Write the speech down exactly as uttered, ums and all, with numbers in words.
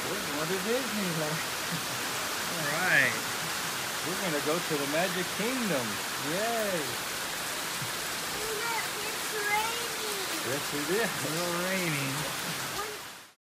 We're going to Disneyland. All right. We're going to go to the Magic Kingdom. Yay. Look, it's raining. Yes, it is. A little raining. What